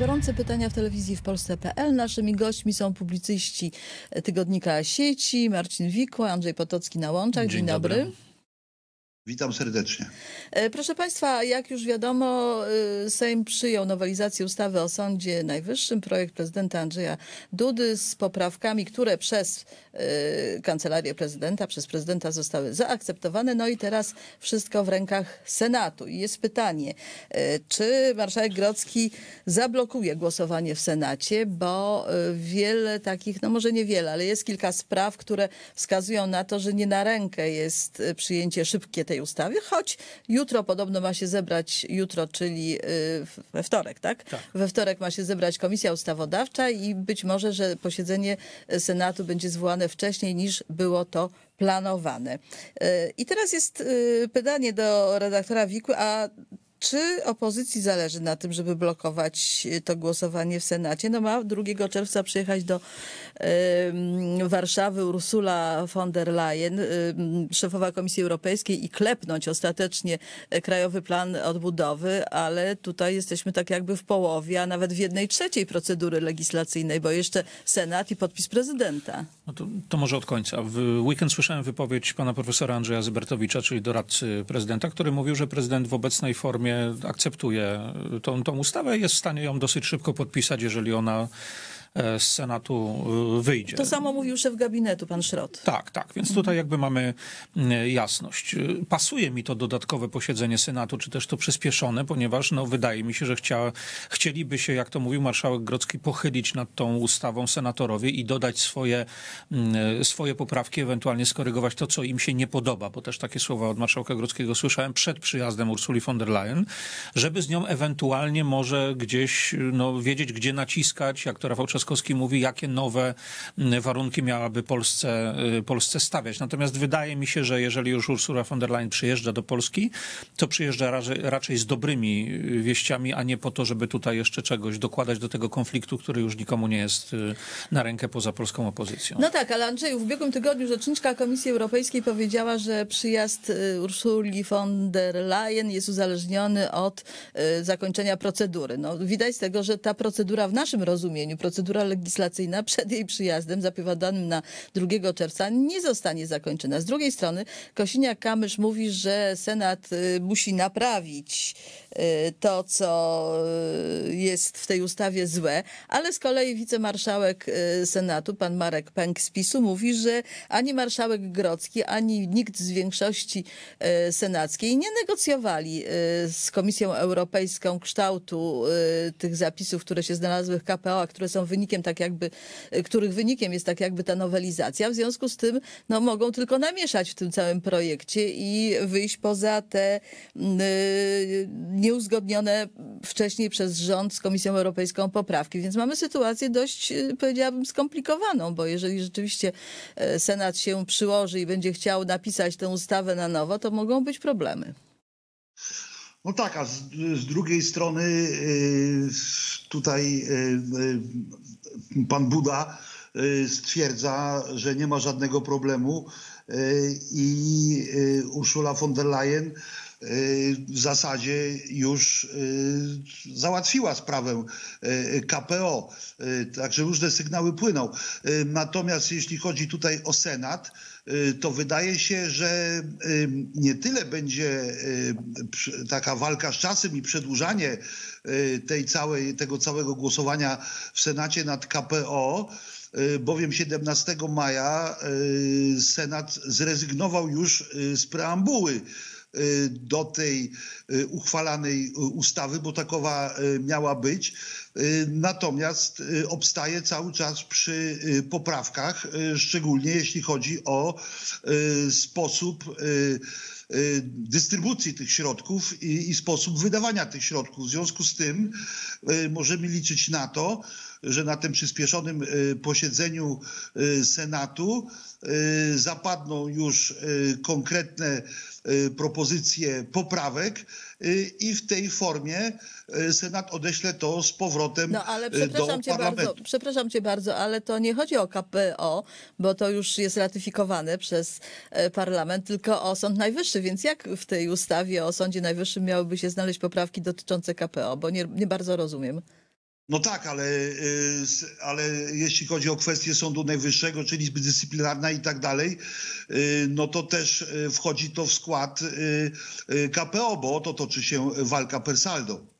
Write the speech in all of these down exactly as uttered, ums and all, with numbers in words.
Gorące pytania w telewizji w Polsce kropka pe el. Naszymi gośćmi są publicyści tygodnika Sieci, Marcin Wikła, Andrzej Potocki na łączach. Dzień, Dzień dobry. dobry. Witam serdecznie. Proszę Państwa, jak już wiadomo, Sejm przyjął nowelizację ustawy o Sądzie Najwyższym, projekt prezydenta Andrzeja Dudy z poprawkami, które przez Kancelarię Prezydenta, przez prezydenta zostały zaakceptowane. No i teraz wszystko w rękach Senatu. I jest pytanie, czy marszałek Grodzki zablokuje głosowanie w Senacie, bo wiele takich, no może niewiele, ale jest kilka spraw, które wskazują na to, że nie na rękę jest przyjęcie szybkie tej ustawy, choć jutro podobno ma się zebrać, jutro, czyli we wtorek, tak? tak? We wtorek ma się zebrać Komisja Ustawodawcza i być może, że posiedzenie Senatu będzie zwołane wcześniej niż było to planowane. I teraz jest pytanie do redaktora Wikły, a czy opozycji zależy na tym, żeby blokować to głosowanie w Senacie? No ma drugiego czerwca przyjechać do y, Warszawy Ursula von der Leyen, y, szefowa Komisji Europejskiej, i klepnąć ostatecznie Krajowy Plan Odbudowy, ale tutaj jesteśmy tak jakby w połowie, a nawet w jednej trzeciej procedury legislacyjnej, bo jeszcze Senat i podpis prezydenta. No to, to może od końca. W weekend słyszałem wypowiedź pana profesora Andrzeja Zybertowicza, czyli doradcy prezydenta, który mówił, że prezydent w obecnej formie akceptuje tą, tą ustawę i jest w stanie ją dosyć szybko podpisać, jeżeli ona z Senatu wyjdzie. To samo mówił szef gabinetu, pan Szrot. Tak, tak, więc tutaj jakby mamy jasność. Pasuje mi to dodatkowe posiedzenie Senatu, czy też to przyspieszone, ponieważ no, wydaje mi się, że chcia, chcieliby się, jak to mówił marszałek Grodzki, pochylić nad tą ustawą senatorowie i dodać swoje, swoje poprawki, ewentualnie skorygować to, co im się nie podoba, bo też takie słowa od marszałka Grodzkiego słyszałem przed przyjazdem Ursuli von der Leyen, żeby z nią ewentualnie może gdzieś no, wiedzieć, gdzie naciskać, jak to Rafał Trzaskowski mówi, jakie nowe warunki miałaby Polsce, Polsce stawiać. Natomiast wydaje mi się, że jeżeli już Ursula von der Leyen przyjeżdża do Polski, to przyjeżdża raczej, raczej z dobrymi wieściami, a nie po to, żeby tutaj jeszcze czegoś dokładać do tego konfliktu, który już nikomu nie jest na rękę poza polską opozycją. No tak, ale Andrzeju, w ubiegłym tygodniu rzeczniczka Komisji Europejskiej powiedziała, że przyjazd Ursuli von der Leyen jest uzależniony od zakończenia procedury. No, widać z tego, że ta procedura w naszym rozumieniu, procedura legislacyjna przed jej przyjazdem zapowiadanym na drugiego czerwca nie zostanie zakończona. Z drugiej strony Kosiniak-Kamysz mówi, że Senat musi naprawić to, co jest w tej ustawie złe, ale z kolei wicemarszałek Senatu, pan Marek Pęk z PiSu, mówi, że ani marszałek Grodzki, ani nikt z większości senackiej nie negocjowali z Komisją Europejską kształtu tych zapisów, które się znalazły w K P O, a które są wynikiem tak jakby, których wynikiem jest tak jakby ta nowelizacja. W związku z tym no, mogą tylko namieszać w tym całym projekcie i wyjść poza te yy, nieuzgodnione wcześniej przez rząd z Komisją Europejską poprawki. Więc mamy sytuację dość, powiedziałabym, skomplikowaną, bo jeżeli rzeczywiście Senat się przyłoży i będzie chciał napisać tę ustawę na nowo, to mogą być problemy. No tak, a z, z drugiej strony y, tutaj y, pan Buda y, stwierdza, że nie ma żadnego problemu y, i y, Ursula von der Leyen w zasadzie już załatwiła sprawę K P O, także różne sygnały płyną. Natomiast jeśli chodzi tutaj o Senat, to wydaje się, że nie tyle będzie taka walka z czasem i przedłużanie tej całej, tego całego głosowania w Senacie nad K P O, bowiem siedemnastego maja Senat zrezygnował już z preambuły do tej uchwalanej ustawy, bo takowa miała być. Natomiast obstaje cały czas przy poprawkach, szczególnie jeśli chodzi o sposób dystrybucji tych środków i, i sposób wydawania tych środków. W związku z tym możemy liczyć na to, że na tym przyspieszonym posiedzeniu Senatu zapadną już konkretne propozycje poprawek i w tej formie Senat odeśle to z powrotem no, ale przepraszam do cię parlamentu. Bardzo, przepraszam cię bardzo, ale to nie chodzi o K P O, bo to już jest ratyfikowane przez parlament, tylko o Sąd Najwyższy. Więc jak w tej ustawie o Sądzie Najwyższym miałyby się znaleźć poprawki dotyczące K P O? Bo nie, nie bardzo rozumiem. No tak, ale, ale jeśli chodzi o kwestię Sądu Najwyższego, czyli Izby Dyscyplinarnej i tak dalej, no to też wchodzi to w skład K P O, bo o to toczy się walka per saldo.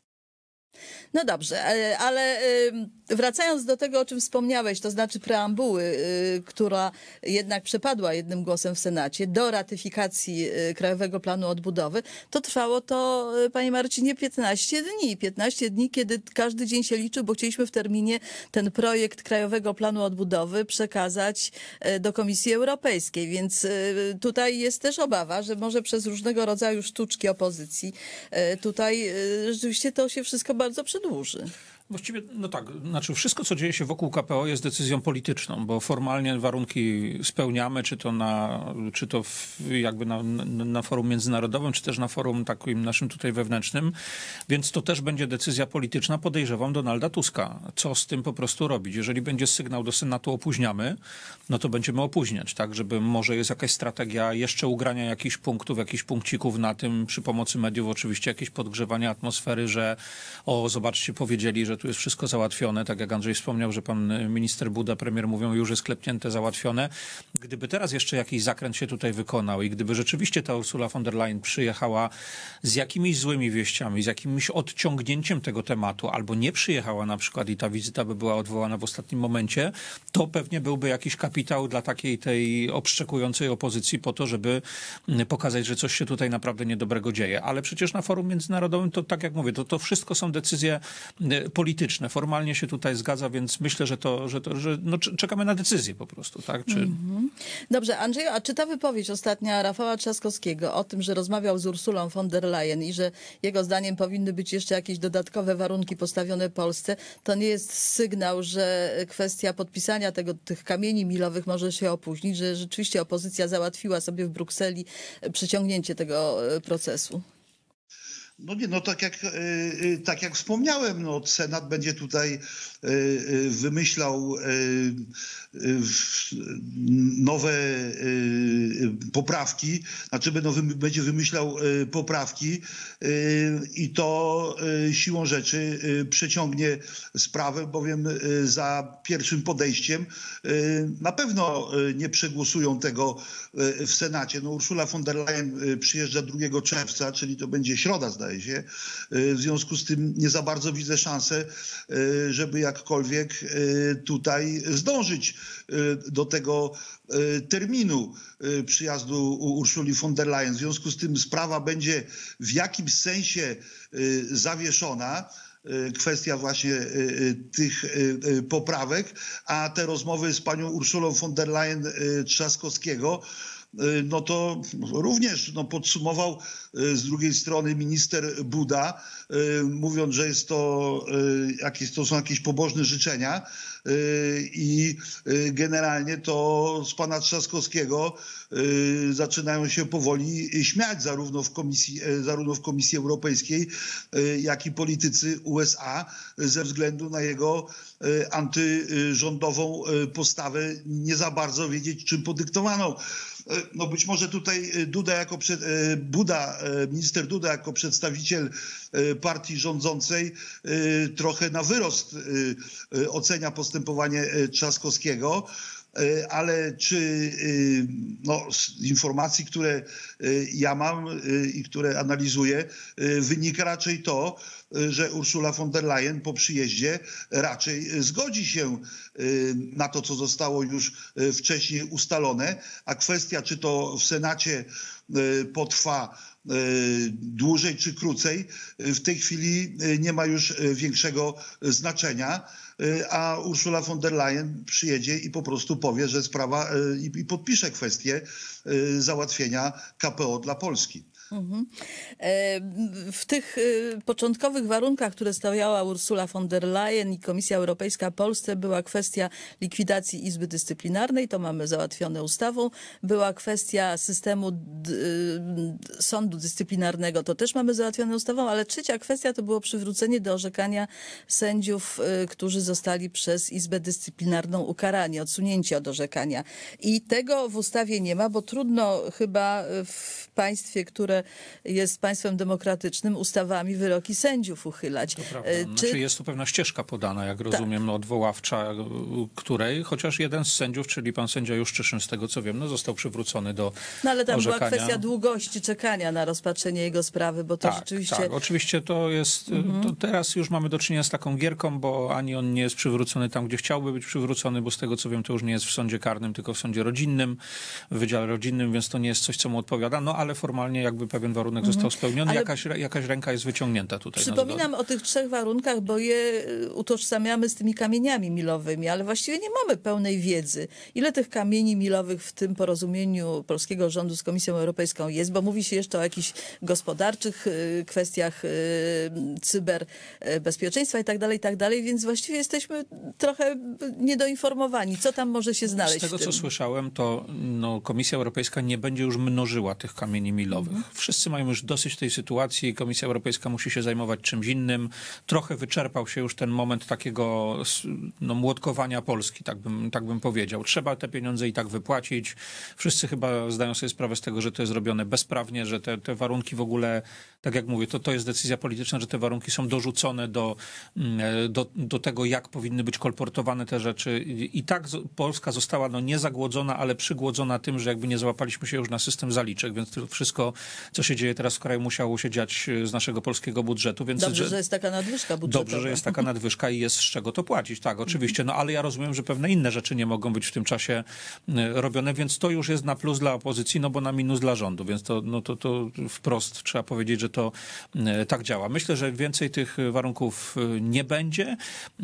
No dobrze, ale, ale wracając do tego, o czym wspomniałeś, to znaczy preambuły, która jednak przepadła jednym głosem w Senacie do ratyfikacji Krajowego Planu Odbudowy, to trwało to, panie Marcinie, piętnaście dni. piętnaście dni, kiedy każdy dzień się liczył, bo chcieliśmy w terminie ten projekt Krajowego Planu Odbudowy przekazać do Komisji Europejskiej, więc tutaj jest też obawa, że może przez różnego rodzaju sztuczki opozycji tutaj rzeczywiście to się wszystko bardzo przedłuży. Właściwie, no tak, znaczy wszystko, co dzieje się wokół K P O jest decyzją polityczną, bo formalnie warunki spełniamy, czy to na, czy to w, jakby na, na forum międzynarodowym, czy też na forum takim naszym tutaj wewnętrznym, więc to też będzie decyzja polityczna, podejrzewam, Donalda Tuska. Co z tym po prostu robić? Jeżeli będzie sygnał do Senatu opóźniamy, no to będziemy opóźniać, tak, żeby może jest jakaś strategia jeszcze ugrania jakichś punktów, jakichś punkcików na tym, przy pomocy mediów oczywiście jakieś podgrzewanie atmosfery, że o, zobaczcie, powiedzieli, że tu jest wszystko załatwione, tak jak Andrzej wspomniał, że pan minister Buda, premier mówią, już jest klepnięte, załatwione. Gdyby teraz jeszcze jakiś zakręt się tutaj wykonał i gdyby rzeczywiście ta Ursula von der Leyen przyjechała z jakimiś złymi wieściami, z jakimś odciągnięciem tego tematu, albo nie przyjechała na przykład i ta wizyta by była odwołana w ostatnim momencie, to pewnie byłby jakiś kapitał dla takiej tej obszczekującej opozycji po to, żeby pokazać, że coś się tutaj naprawdę niedobrego dzieje. Ale przecież na forum międzynarodowym to, tak jak mówię, to, to wszystko są decyzje polityczne. Formalnie się tutaj zgadza, więc myślę, że to, że, to, że no, czekamy na decyzję po prostu, tak? Czy... Mm-hmm. Dobrze, Andrzeju, a czy ta wypowiedź ostatnia Rafała Trzaskowskiego o tym, że rozmawiał z Ursulą von der Leyen i że jego zdaniem powinny być jeszcze jakieś dodatkowe warunki postawione Polsce, to nie jest sygnał, że kwestia podpisania tego, tych kamieni milowych może się opóźnić, że rzeczywiście opozycja załatwiła sobie w Brukseli przeciągnięcie tego procesu? No nie, no tak jak, tak jak wspomniałem, no Senat będzie tutaj wymyślał nowe poprawki, znaczy będzie wymyślał poprawki i to siłą rzeczy przeciągnie sprawę, bowiem za pierwszym podejściem na pewno nie przegłosują tego w Senacie. No Ursula von der Leyen przyjeżdża drugiego czerwca, czyli to będzie środa, zdaje się. W związku z tym nie za bardzo widzę szansę, żeby jakkolwiek tutaj zdążyć do tego terminu przyjazdu Ursuli von der Leyen. W związku z tym sprawa będzie w jakimś sensie zawieszona. Kwestia właśnie tych poprawek, a te rozmowy z panią Ursulą von der Leyen Trzaskowskiego, no to również no, podsumował z drugiej strony minister Buda, mówiąc, że jest to, jakieś, to są jakieś pobożne życzenia i generalnie to z pana Trzaskowskiego zaczynają się powoli śmiać zarówno w Komisji, zarówno w Komisji Europejskiej, jak i politycy U S A ze względu na jego antyrządową postawę, nie za bardzo wiedzieć czym podyktowaną. No być może tutaj Duda jako przed, Buda, minister Duda jako przedstawiciel partii rządzącej trochę na wyrost ocenia postępowanie Trzaskowskiego. Ale czy no, z informacji, które ja mam i które analizuję, wynika raczej to, że Ursula von der Leyen po przyjeździe raczej zgodzi się na to, co zostało już wcześniej ustalone, a kwestia, czy to w Senacie potrwa dłużej czy krócej, w tej chwili nie ma już większego znaczenia, a Ursula von der Leyen przyjedzie i po prostu powie, że sprawa i podpisze kwestię załatwienia K P O dla Polski. W tych początkowych warunkach, które stawiała Ursula von der Leyen i Komisja Europejska Polsce, była kwestia likwidacji Izby Dyscyplinarnej, to mamy załatwione ustawą. Była kwestia systemu sądu dyscyplinarnego, to też mamy załatwione ustawą, ale trzecia kwestia to było przywrócenie do orzekania sędziów, którzy zostali przez Izbę Dyscyplinarną ukarani, odsunięci od orzekania. I tego w ustawie nie ma, bo trudno chyba w państwie, które które jest państwem demokratycznym, ustawami wyroki sędziów uchylać. To prawda. E, Znaczy Czy... jest tu pewna ścieżka podana, jak rozumiem, no, odwoławcza, której chociaż jeden z sędziów, czyli pan sędzia Juszczyszyn, z tego co wiem, no, został przywrócony do No ale tam orzekania. była kwestia długości czekania na rozpatrzenie jego sprawy, bo to tak, rzeczywiście... Tak, oczywiście to jest, mhm. to teraz już mamy do czynienia z taką gierką, bo ani on nie jest przywrócony tam, gdzie chciałby być przywrócony, bo z tego co wiem, to już nie jest w sądzie karnym, tylko w sądzie rodzinnym, w wydziale rodzinnym, więc to nie jest coś, co mu odpowiada, no ale formalnie jakby pewien warunek mhm. został spełniony, ale jakaś, jakaś ręka jest wyciągnięta tutaj. Przypominam o tych trzech warunkach, bo je utożsamiamy z tymi kamieniami milowymi, ale właściwie nie mamy pełnej wiedzy. Ile tych kamieni milowych w tym porozumieniu polskiego rządu z Komisją Europejską jest, bo mówi się jeszcze o jakichś gospodarczych kwestiach cyberbezpieczeństwa i tak dalej, i tak dalej, więc właściwie jesteśmy trochę niedoinformowani, co tam może się znaleźć. Z tego, w tym. co słyszałem, to no, Komisja Europejska nie będzie już mnożyła tych kamieni milowych. Mhm. Wszyscy mają już dosyć tej sytuacji, Komisja Europejska musi się zajmować czymś innym. Trochę wyczerpał się już ten moment takiego no, młotkowania Polski, tak bym, tak bym powiedział. Trzeba te pieniądze i tak wypłacić. Wszyscy chyba zdają sobie sprawę z tego, że to jest robione bezprawnie, że te, te warunki w ogóle, tak jak mówię, to, to jest decyzja polityczna, że te warunki są dorzucone do, do, do tego, jak powinny być kolportowane te rzeczy. I, i tak Polska została no, nie zagłodzona, ale przygłodzona tym, że jakby nie załapaliśmy się już na system zaliczek, więc to wszystko, co się dzieje teraz w kraju, musiało się dziać z naszego polskiego budżetu. Więc, Dobrze, że, że jest taka nadwyżka budżetowa. Dobrze, że jest taka nadwyżka i jest z czego to płacić. Tak, oczywiście, no ale ja rozumiem, że pewne inne rzeczy nie mogą być w tym czasie robione, więc to już jest na plus dla opozycji, no bo na minus dla rządu, więc to, no to, to wprost trzeba powiedzieć, że to tak działa. Myślę, że więcej tych warunków nie będzie.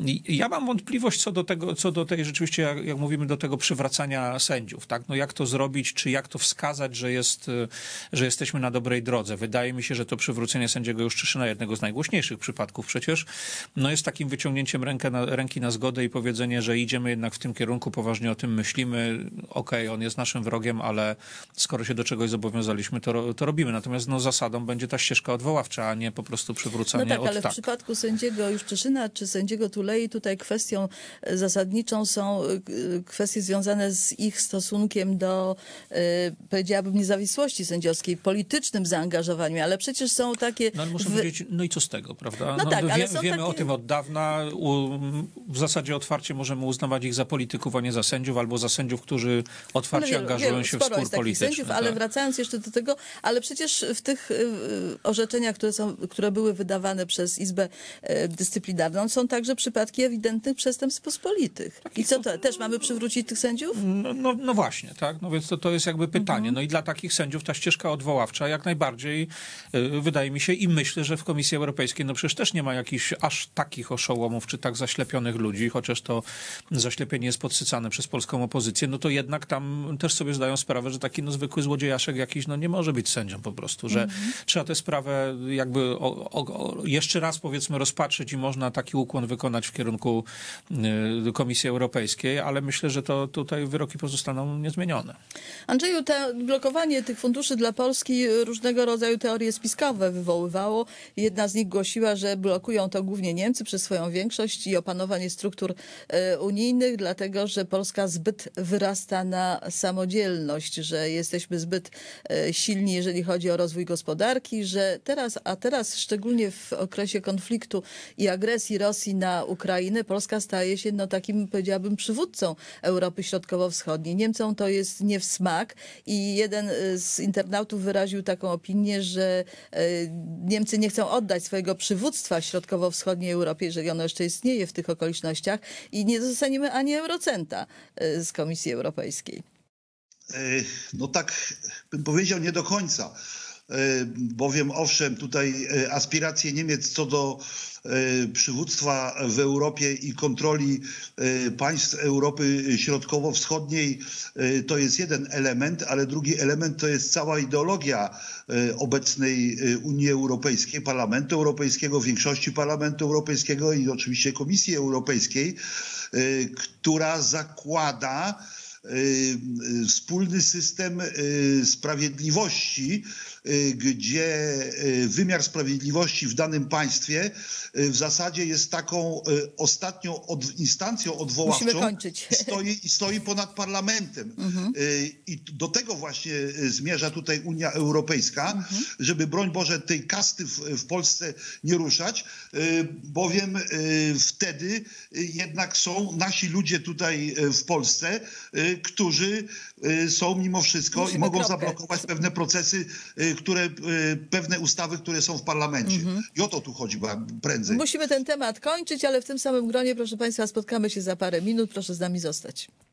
Ja mam wątpliwość co do tego, co do tej rzeczywiście, jak, jak mówimy, do tego przywracania sędziów, tak? No jak to zrobić, czy jak to wskazać, że jest, że jesteśmy na dobrej drodze. Wydaje mi się, że to przywrócenie sędziego Juszczyszyna, jednego z najgłośniejszych przypadków przecież, no jest takim wyciągnięciem rękę na, ręki na zgodę i powiedzenie, że idziemy jednak w tym kierunku, poważnie o tym myślimy. Okej, okay, on jest naszym wrogiem, ale skoro się do czegoś zobowiązaliśmy, to, to robimy. Natomiast no, zasadą będzie ta ścieżka odwoławcza, a nie po prostu przywrócenie No tak, od ale tak. w przypadku sędziego Juszczyszyna czy sędziego Tulei tutaj kwestią zasadniczą są kwestie związane z ich stosunkiem do, powiedziałabym, niezawisłości sędziowskiej, politycznym zaangażowaniu, ale przecież są takie... No ale można w... powiedzieć, no i co z tego, prawda? No no, tak, wie, ale są wiemy takie... o tym od dawna. U, w zasadzie otwarcie możemy uznawać ich za polityków, a nie za sędziów, albo za sędziów, którzy otwarcie wielu, angażują wielu, się w spór jest polityczny. Sędziów, tak. Ale wracając jeszcze do tego, ale przecież w tych y, orzeczeniach, które, są, które były wydawane przez Izbę y, Dyscyplinarną, są także przypadki ewidentnych przestępstw pospolitych. I co to? Też mamy przywrócić tych sędziów? No, no, no właśnie, tak. No więc to, to jest jakby pytanie. Mhm. No i dla takich sędziów ta ścieżka odwoławcza jak najbardziej y, wydaje mi się i myślę, że w Komisji Europejskiej no przecież też nie ma jakichś aż takich oszołomów czy tak zaślepionych ludzi, chociaż to zaślepienie jest podsycane przez polską opozycję, no to jednak tam też sobie zdają sprawę, że taki no, zwykły złodziejaszek jakiś no, nie może być sędzią po prostu, że mhm. trzeba tę sprawę jakby o, o, o, jeszcze raz powiedzmy rozpatrzyć i można taki ukłon wykonać w kierunku y, Komisji Europejskiej, ale myślę, że to tutaj wyroki pozostaną niezmienione. Andrzeju, to blokowanie tych funduszy dla Polski różnego rodzaju teorie spiskowe wywoływało. Jedna z nich głosiła, że blokują to głównie Niemcy przez swoją większość i opanowanie struktur e, unijnych, dlatego że Polska zbyt wyrasta na samodzielność, że jesteśmy zbyt e, silni, jeżeli chodzi o rozwój gospodarki, że teraz, a teraz szczególnie w okresie konfliktu i agresji Rosji na Ukrainę, Polska staje się no, takim, powiedziałabym, przywódcą Europy Środkowo-Wschodniej. Niemcom to jest nie w smak i jeden z internautów wyraził taką opinię, że e, Niemcy nie chcą oddać swojego przywództwa w środkowo-wschodniej Europie, jeżeli ono jeszcze istnieje w tych okolicznościach i nie dostaniemy ani eurocenta z Komisji Europejskiej. No tak bym powiedział nie do końca, bowiem owszem tutaj aspiracje Niemiec co do przywództwa w Europie i kontroli państw Europy Środkowo-Wschodniej to jest jeden element, ale drugi element to jest cała ideologia obecnej Unii Europejskiej, Parlamentu Europejskiego, większości Parlamentu Europejskiego i oczywiście Komisji Europejskiej, która zakłada wspólny system sprawiedliwości gdzie wymiar sprawiedliwości w danym państwie w zasadzie jest taką ostatnią od, instancją odwoławczą. Musimy kończyć. Stoi, i stoi ponad parlamentem. Mhm. I do tego właśnie zmierza tutaj Unia Europejska, mhm. żeby broń Boże tej kasty w, w Polsce nie ruszać, bowiem wtedy jednak są nasi ludzie tutaj w Polsce, którzy są mimo wszystko Musimy i mogą kropkę. zablokować pewne procesy, które, pewne ustawy, które są w parlamencie. Mhm. I o to tu chodzi prędzej. Musimy ten temat kończyć, ale w tym samym gronie, proszę Państwa, spotkamy się za parę minut. Proszę z nami zostać.